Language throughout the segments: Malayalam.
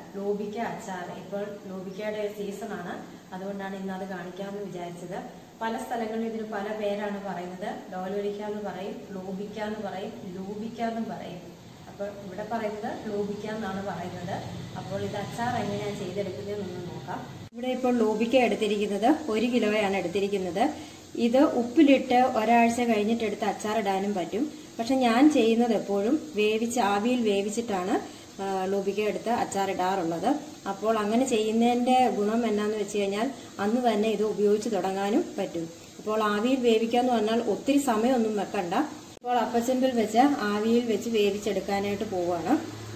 ലോബിക്ക അച്ചാർ. ഇപ്പോൾ ലോബിക്കയുടെ സീസൺ ആണ്, അതുകൊണ്ടാണ് ഇന്ന് അത് കാണിക്കാമെന്ന് വിചാരിച്ചത്. പല സ്ഥലങ്ങളിലും ഇതിന് പല പേരാണ് പറയുന്നത്. ഡോലോലിക്ക എന്ന് പറയും, ലോബിക്ക എന്ന് പറയും, ലൂബിക്ക എന്നും പറയും. അപ്പോൾ ഇവിടെ പറയുന്നത് ലോബിക്ക എന്നാണ് പറയുന്നത്. അപ്പോൾ ഇത് അച്ചാർ എങ്ങനെയാണ് ചെയ്തെടുക്കുന്നതെന്നൊന്ന് നോക്കാം. ഇവിടെ ഇപ്പോൾ ലോബിക്ക എടുത്തിരിക്കുന്നത് 1 കിലോയാണ് എടുത്തിരിക്കുന്നത്. ഇത് ഉപ്പിലിട്ട് ഒരാഴ്ച കഴിഞ്ഞിട്ട് എടുത്ത് അച്ചാറിടാനും പറ്റും. പക്ഷെ ഞാൻ ചെയ്യുന്നത് എപ്പോഴും ആവിയിൽ വേവിച്ചിട്ടാണ് ലോബിക്ക എടുത്ത് അച്ചാറിടാറുള്ളത്. അപ്പോൾ അങ്ങനെ ചെയ്യുന്നതിന്റെ ഗുണം എന്നാന്ന് വെച്ച് കഴിഞ്ഞാൽ അന്ന് തന്നെ ഇത് ഉപയോഗിച്ച് തുടങ്ങാനും പറ്റും. അപ്പോൾ ആവിയിൽ വേവിക്കാന്ന് പറഞ്ഞാൽ ഒത്തിരി സമയമൊന്നും വെക്കണ്ട. ഇപ്പോൾ അപ്പച്ചെമ്പിൽ വെച്ച് ആവിയിൽ വെച്ച് വേവിച്ചെടുക്കാനായിട്ട് പോവുകയാണ്.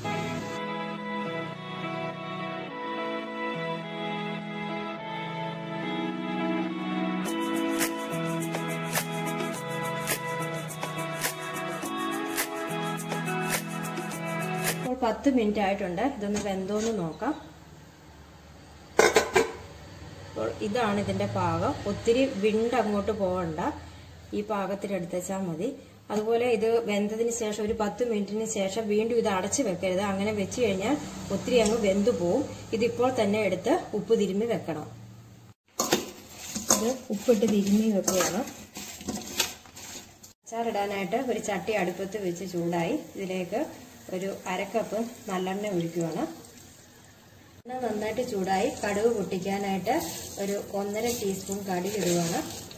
ഇപ്പോൾ 10 മിനിറ്റ് ആയിട്ടുണ്ട്. ഇതൊന്ന് വെന്തോന്ന് നോക്കാം. അപ്പോൾ ഇതാണ് ഇതിന്റെ പാകം. ഒത്തിരി വിണ്ട് അങ്ങോട്ട് പോകണ്ട, ഈ പാകത്തിനെടുത്ത് വെച്ചാൽ മതി. അതുപോലെ ഇത് വെന്തതിന് ശേഷം ഒരു 10 മിനിറ്റിന് ശേഷം വീണ്ടും ഇത് അടച്ചു വെക്കരുത്. അങ്ങനെ വെച്ച് കഴിഞ്ഞാൽ ഒത്തിരി അങ്ങ് വെന്തു പോവും. ഇതിപ്പോൾ തന്നെ എടുത്ത് ഉപ്പ് തിരുമ്മി വെക്കണം. ഇത് ഉപ്പിട്ട് തിരുമ്മി വെക്കുകയാണ്. അച്ചാറിടാനായിട്ട് ഒരു ചട്ടി അടുപ്പത്ത് വെച്ച് ചൂടായി ഇതിലേക്ക് ഒരു 1/2 കപ്പ് നല്ലെണ്ണ ഒഴിക്കുകയാണ്. എണ്ണ നന്നായിട്ട് ചൂടായി കടുക് പൊട്ടിക്കാനായിട്ട് ഒരു 1.5 ടീസ്പൂൺ കടുക് ഇടുകയാണ്.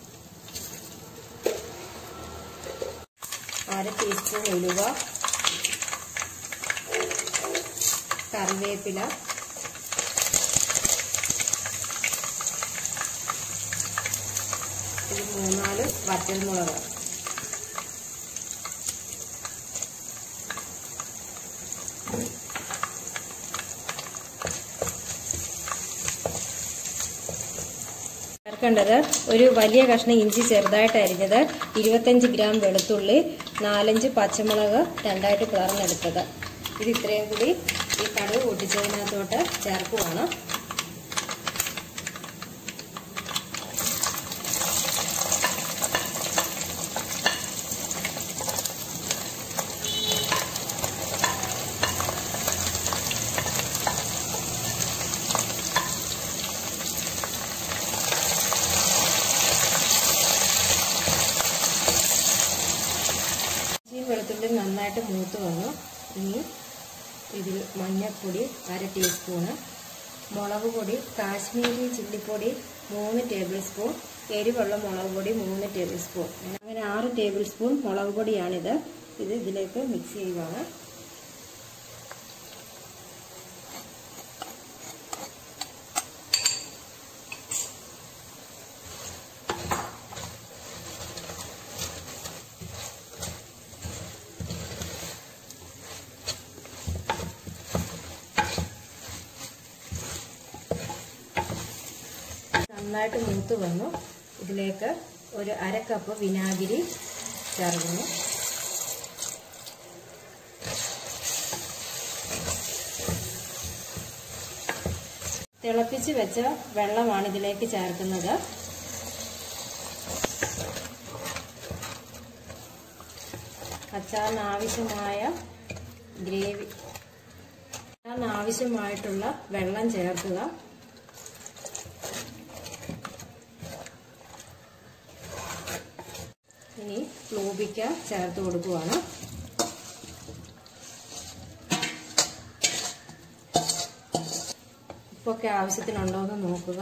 1/2 ടീസ്പൂൺ ഉലുവ, കറിവേപ്പില, ഒരു 3-4 വറ്റൽമുളക്. ചേർക്കേണ്ടത് ഒരു വലിയ കഷ്ണം ഇഞ്ചി ചെറുതായിട്ട് അരിഞ്ഞത്, 25 ഗ്രാം വെളുത്തുള്ളി, 4-5 പച്ചമുളക് 2ആയിട്ട് പിളർന്നെടുത്തത്. ഇത് ഇത്രയും കൂടി ഈ കടുക് പൊട്ടിച്ചതിനകത്തോട്ട് ചേർക്കുവാണ്. വെളുത്തുള്ളി നന്നായിട്ട് മൂത്ത് വന്നു. ഇനി ഇതിൽ മഞ്ഞൾപ്പൊടി 1/2 ടീസ്പൂണ്, മുളക് പൊടി കാശ്മീരി ചില്ലിപ്പൊടി 3 ടേബിൾ സ്പൂൺ, എരിവുള്ള മുളക് പൊടി 3 ടേബിൾ സ്പൂൺ. അങ്ങനെ 6 ടേബിൾ സ്പൂൺ മുളക് പൊടിയാണിത്. ഇത് ഇതിലേക്ക് മിക്സ് ചെയ്യുകയാണ്. നന്നായിട്ട് മൂത്ത് വന്നു. ഇതിലേക്ക് ഒരു 1/2 കപ്പ് വിനാഗിരി ചേർക്കുന്നു. തിളപ്പിച്ച് വെച്ച വെള്ളമാണ് ഇതിലേക്ക് ചേർക്കുന്നത്. അച്ചാറിന് ആവശ്യമായ ഗ്രേവി, അച്ചാറിന് ആവശ്യമായിട്ടുള്ള വെള്ളം ചേർക്കുക. ഇനി ലോബിക്ക ചേർത്ത് കൊടുക്കുകയാണ്. ഉപ്പൊക്കെ ആവശ്യത്തിനുണ്ടോ എന്ന് നോക്കുക.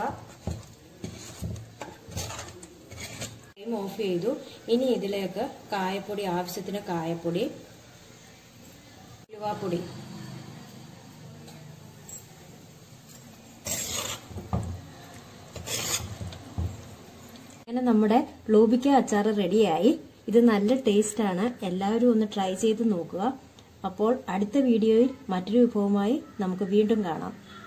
ഫ്ലെയിം ഓഫ് ചെയ്തു. ഇനി ഇതിലേക്ക് കായപ്പൊടി, ആവശ്യത്തിന് കായപ്പൊടി, ഉലുവാപ്പൊടി, അങ്ങനെ നമ്മുടെ ലോബിക്ക അച്ചാർ റെഡിയായി. ഇത് നല്ല ടേസ്റ്റ് ആണ്. എല്ലാവരും ഒന്ന് ട്രൈ ചെയ്ത് നോക്കുക. അപ്പോൾ അടുത്ത വീഡിയോയിൽ മറ്റൊരു വിഭവമായി നമുക്ക് വീണ്ടും കാണാം.